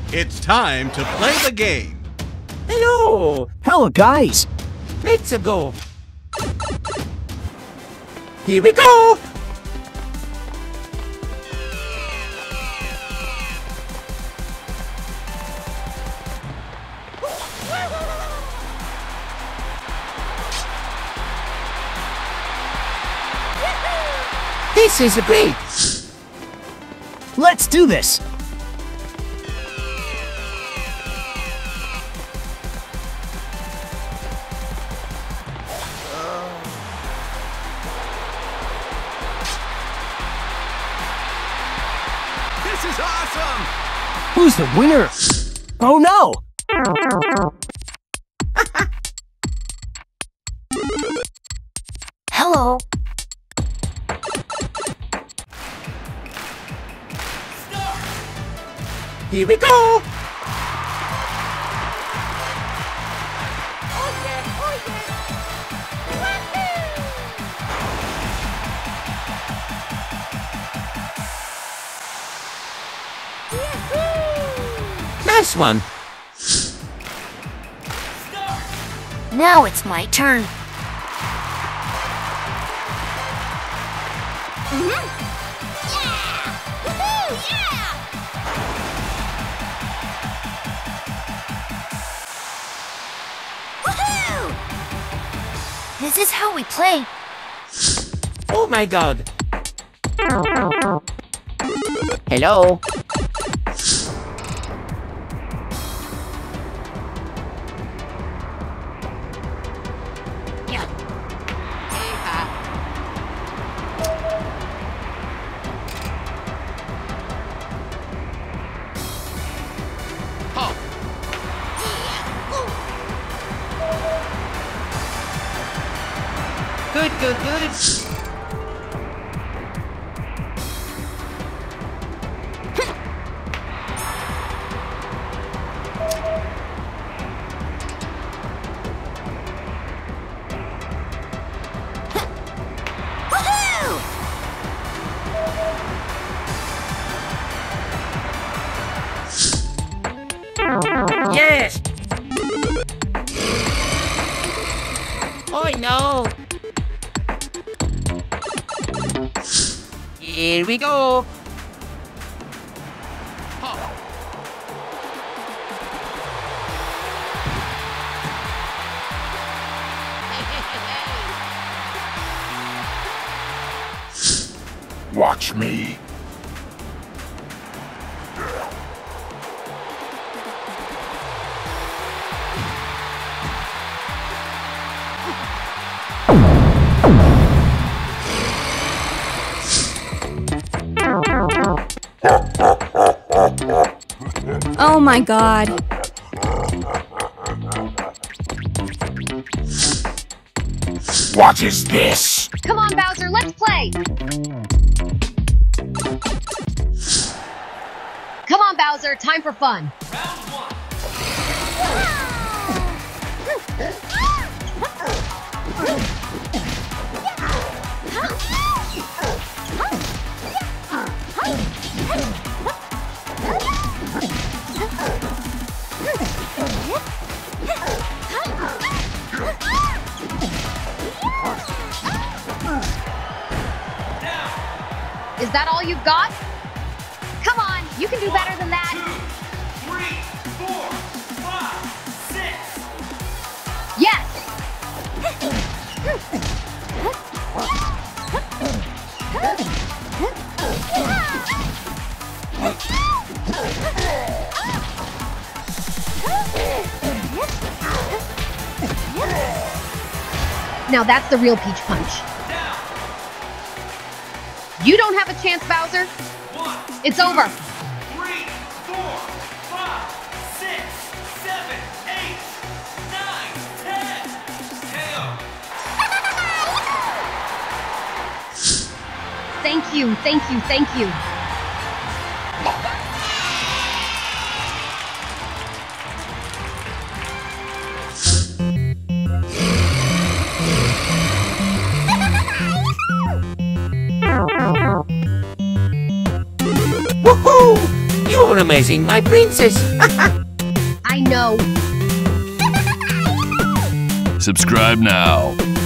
It's time to play the game. Hello! Hello, guys! Let's go! Here we go! This is great! Let's do this! This is awesome! Who's the winner? Oh no! Hello. Here we go! Nice one! Now it's my turn. Yeah! Woohoo! Yeah! Woohoo! This is how we play. Oh my god! Hello? Good, good, good. Woohoo! Yes! Oh no! Here we go! Watch me. Oh my god. What is this? Come on, Bowser, let's play! Come on, Bowser, time for fun. Round one. Is that all you've got? Come on, you can do better than that. 2, 3, 4, 5, 6. Yes! Now that's the real Peach Punch. You don't have a chance, Bowser. 1, It's over. 3, 4, 5, 6, 7, 8, 9, 10. KO. Thank you, thank you, thank you. Woohoo! You're amazing, my princess. I know. Subscribe now.